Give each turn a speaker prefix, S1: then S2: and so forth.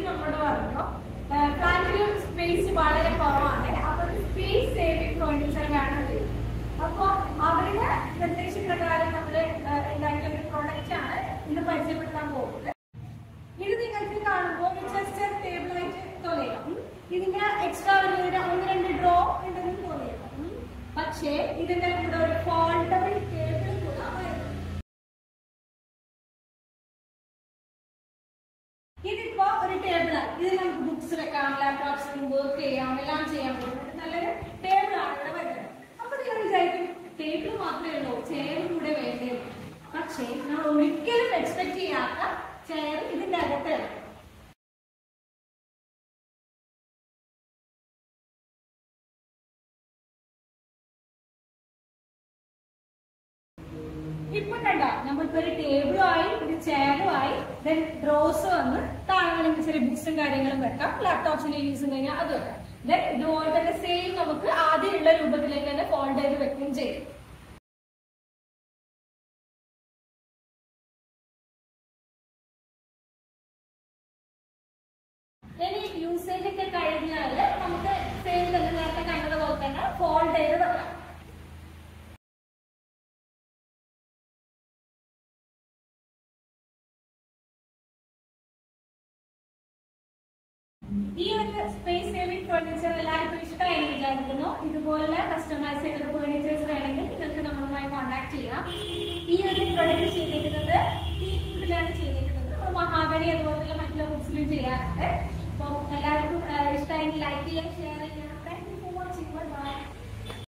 S1: നമ്മളോട് പറഞ്ഞു ഫ്ലാറ്റിലും സ്പേസ് വളരെ കുറവാണ്. അപ്പൊ സ്പേസ് സേവിംഗ് ഫർണിച്ചർ വേണം. അപ്പൊ അവരുടെ നിർദ്ദേശപ്രകാരം നമ്മൾ ഉണ്ടാക്കിയ ഒരു പ്രൊഡക്റ്റ് ആണ് ഇന്ന് പരിചയപ്പെടുത്താൻ പോകുന്നത്. ഇത് നിങ്ങൾക്ക് കാണുമ്പോൾ ജസ്റ്റ് ടേബിൾ ആയിട്ട് തോന്നിയേക്കാം. ഇതിന്റെ എക്സ്ട്രാ ഒരു 1-2 ഡ്രോ ഉണ്ടെന്ന് തോന്നിയേക്കാം. പക്ഷേ ഇതിന്റെ കൂടെ ഒരു ഫോൾഡബിൾ ടേബിൾ കൂടെ വരുന്നു. ഇതിപ്പോ ഒരു ടേബിളാണ്. ഇത് നമുക്ക് ബുക്സ് വെക്കാം, ലാപ്ടോപ്സിൽ വർക്ക് ചെയ്യാം, എല്ലാം ചെയ്യാൻ പറ്റും. നല്ലൊരു ടേബിളാണ് ഇവിടെ വരുന്നത്. അപ്പൊ നിങ്ങൾ വിചാരിക്കും ടേബിൾ മാത്രമേ ഉള്ളൂ, ചെയറും കൂടെ വേണ്ടേ? പക്ഷേ നമ്മൾ ഒരിക്കലും എക്സ്പെക്ട് ചെയ്യാത്ത ചെയർ ഇതിന്റെ അകത്ത്. ഇപ്പൊ കണ്ട നമ്മളിപ്പോ ഒരു ടേബിളുമായി ഒരു ചെയറുമായി ഡ്രോസ് വന്ന് താഴെ ചെറിയ ബുക്സും കാര്യങ്ങളും വെക്കാം, ലാപ്ടോപ്സിന്റെ യൂസും കഴിഞ്ഞാൽ അത് വെക്കാം. ഇതുപോലെ തന്നെ സെയിം നമുക്ക് ആദ്യമുള്ള രൂപത്തിലേക്ക് തന്നെ ഫോൾഡ് ചെയ്ത് വെക്കുകയും ചെയ്യും. ഇനി യൂസേജ് ഒക്കെ കഴിഞ്ഞാൽ നമുക്ക് സെയിം തന്നെ നേരത്തെ കണ്ടതുപോലെ തന്നെ ഫോൾഡ് ചെയ്ത് വെക്കാം. ഈ ഒരു സ്പേസ് സേവിംഗ് ഫർണിച്ചർ എല്ലാവർക്കും ഇഷ്ടമായി വിചാരിക്കുന്നു. ഇതുപോലെ കസ്റ്റമൈസ് ചെയ്ത ഫർണിച്ചേഴ്സ് വേണമെങ്കിൽ നിങ്ങൾക്ക് നമ്മളുമായി കോൺടാക്ട് ചെയ്യാം. ഈ ഒരു പ്രൊഡക്റ്റ് ചെയ്തിരിക്കുന്നത് ടീക്കിലാണ് ചെയ്തിരിക്കുന്നത്. നമ്മൾ മഹാഗണി അതുപോലുള്ള മറ്റുള്ള ബുക്സിലും ചെയ്യാറുണ്ട്. അപ്പോൾ എല്ലാവർക്കും ഇഷ്ടമായി ലൈക്ക് ചെയ്യാൻ, ഷെയർ ചെയ്യാം. Thank you for watching. By.